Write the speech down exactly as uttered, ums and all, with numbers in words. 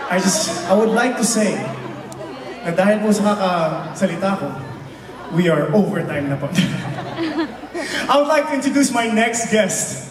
I just, I would like to say, na dahil po sa kakasalita ko, we are overtime na po. I would like to introduce my next guest.